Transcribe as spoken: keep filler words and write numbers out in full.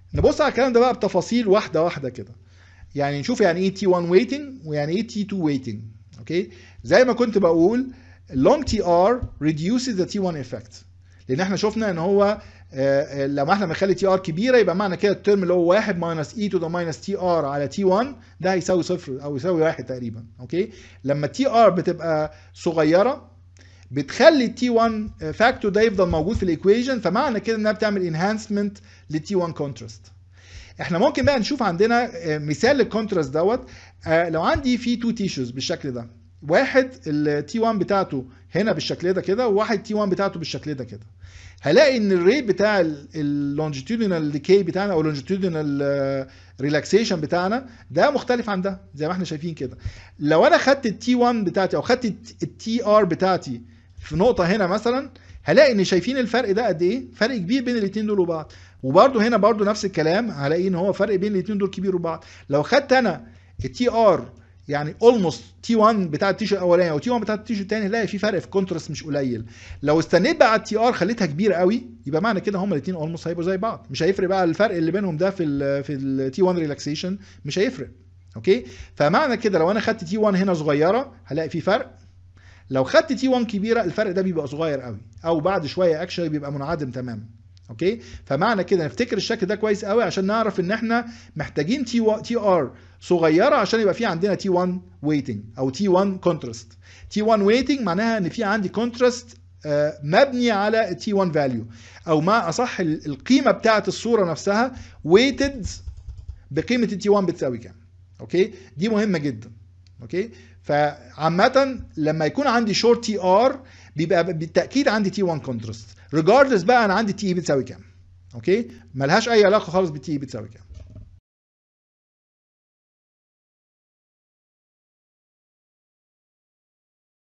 نبص على الكلام ده بقى بتفاصيل واحده واحده كده. يعني نشوف يعني ايه تي واحد waiting ويعني ايه تي اتنين waiting. اوكي، زي ما كنت بقول long تي ار reduces the تي واحد effect، لان احنا شفنا ان هو آه، لما احنا بنخلي تي ار كبيره يبقى معنى كده الترم اللي هو واحد ماينس اي تو ذا ماينس تي ار على تي واحد ده هيساوي صفر او يساوي واحد تقريبا. اوكي، لما التي ار بتبقى صغيره بتخلي التي واحد فاكتور ده يفضل موجود في الايكويشن، فمعنى كده انها بتعمل انهانسمنت للتي واحد كونتراست. احنا ممكن بقى نشوف عندنا مثال للكونتراست دوت. لو عندي في تو تيشوز بالشكل ده، واحد التي واحد بتاعته هنا بالشكل ده كده، وواحد تي واحد بتاعته بالشكل ده كده، هلاقي ان الريت بتاع اللونجيتودينال ديكي بتاعنا او اللونجيتودينال ريلاكسيشن بتاعنا ده مختلف عن ده زي ما احنا شايفين كده. لو انا خدت التي واحد بتاعتي او خدت التي ار بتاعتي في نقطه هنا مثلا، هلاقي ان شايفين الفرق ده قد ايه، فرق كبير بين الاثنين دول وبعض. وبرده هنا برده نفس الكلام، هلاقي ان هو فرق بين الاثنين دول كبير وبعض. لو خدت انا التي ار يعني اولموست تي واحد بتاع التيشو الاولاني او تي واحد بتاع التيشو الثاني، هلاقي في فرق في كونتراست مش قليل. لو استنيت بقى على التي ار خليتها كبيره قوي، يبقى معنى كده هما الاثنين اولموست هيبقوا زي بعض، مش هيفرق بقى الفرق اللي بينهم ده في ال في التي واحد ريلاكسيشن، مش هيفرق. اوكي، فمعنى كده لو انا خدت تي واحد هنا صغيره هلاقي في فرق، لو خدت تي واحد كبيره الفرق ده بيبقى صغير قوي، او بعد شويه اكشن بيبقى منعدم تماما. اوكي، فمعنى كده نفتكر الشكل ده كويس قوي عشان نعرف ان احنا محتاجين تي تي ار صغيره عشان يبقى في عندنا تي واحد ويتنج او تي واحد كونتراست. تي واحد ويتنج معناها ان في عندي كونتراست مبني على تي واحد فاليو، او ما اصح القيمه بتاعه الصوره نفسها ويتد بقيمه التي واحد بتساوي كام. اوكي، دي مهمه جدا. اوكي، فعامه لما يكون عندي شورت تي ار بيبقى بالتاكيد عندي تي واحد كونتراست، ريجاردلس بقى انا عندي تي اي بتساوي كام. اوكي، ملهاش اي علاقه خالص بالتي اي بتساوي كام.